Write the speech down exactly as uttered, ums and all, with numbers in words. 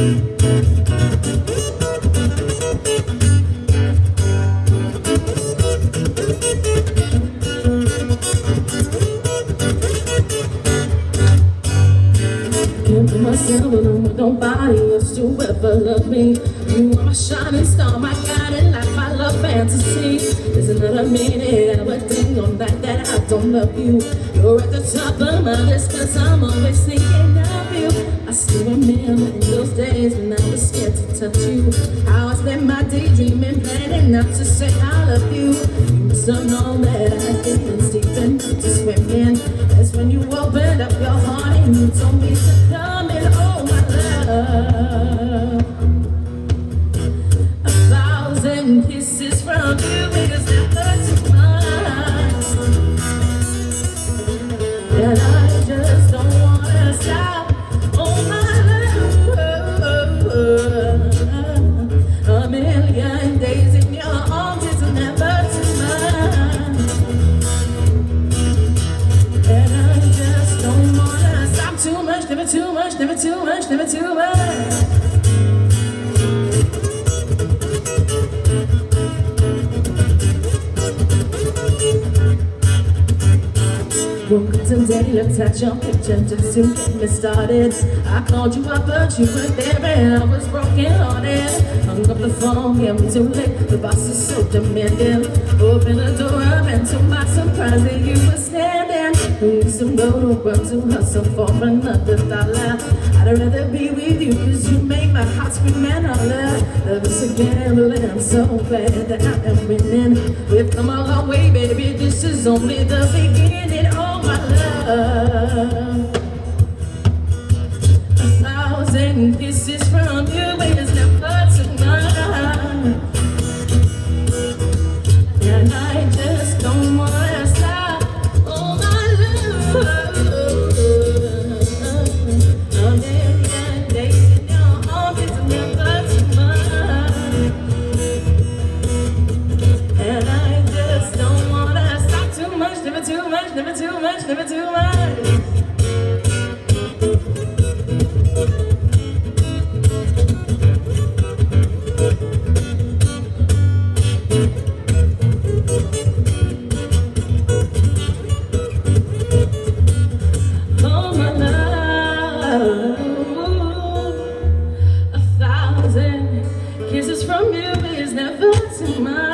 Myself alone with nobody else to ever love me. You are my shining star, my guiding light, my love fantasy. There's another minute and a thing on that that I don't love you. You're at the top of my list, cause I'm always thinking of you. I still remember in those days when I was scared to touch you. How I spent my day dreaming, planning not to say I love you. You must have known that I had feelings deep enough to swim in. That's when you opened up your heart and you told me to come in. Oh my love, a thousand kisses from you is never too much, and I just don't wanna stop. Oh my love, a million days in your arms is never too much, and I just don't wanna stop. Too much, never too much, never too much, never too much. Woke up today, looked at your picture just to get me started. I called you up, but you weren't there, and I was broken hearted. Hung up the phone, yeah, I'm too late. The boss is so demanding. Open the door up, and to my surprise, there you were standing. We used to go to work to hustle for another dollar. I'd rather be with you, cause you make my heart scream and holler. Love is a gamble, and I'm so glad that I am winning. We've come a long way, baby, this is only the beginning. Oh my love, a thousand kisses from you is never too much, and I just don't wanna stop. Oh my love, a million days in your arms is never too much, and I just don't wanna stop. Too much, never too much, never too much, never too much. Oh my love, a thousand kisses from you is never too much.